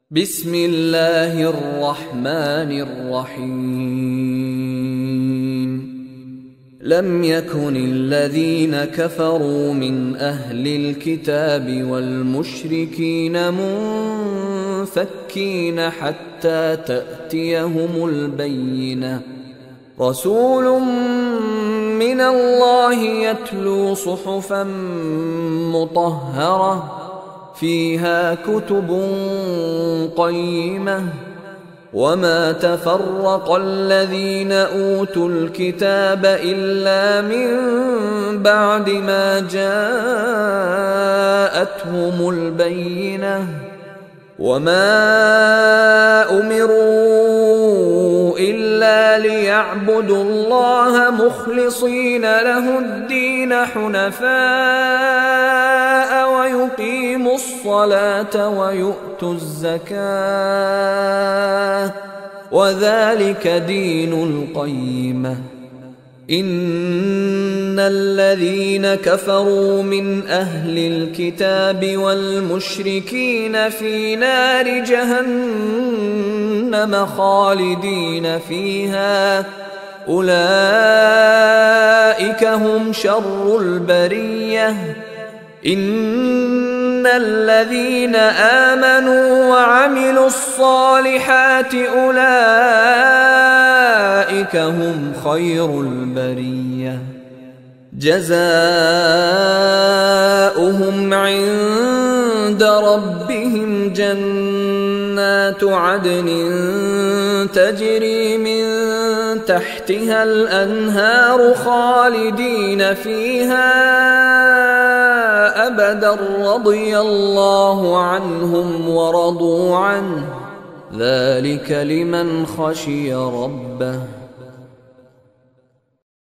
بسم الله الرحمن الرحيم لم يكن الذين كفروا من أهل الكتاب والمشركين منفكين حتى تأتيهم البينة رسول من الله يتلو صحفا مطهرة فيها كتب قيمة وما تفرق الذين أوتوا الكتاب إلا من بعد ما جاءتهم البينة وما أمروا إلا ليعبدوا الله مخلصين له الدين حنفاء ويقيموا الصلاة ويؤتوا الزكاة وذلك دين القيمة إن الذين كفروا من أهل الكتاب والمشركين في نار جهنم خالدين فيها أولئك هم شر البرية إن الذين آمنوا وعملوا الصالحات أولئك هم خير البرية جزاؤهم عند ربهم جنات عدن تجري من تحتها الأنهار خالدين فيها أبدا رضي الله عنهم ورضوا عنه ذلك لمن خشي ربه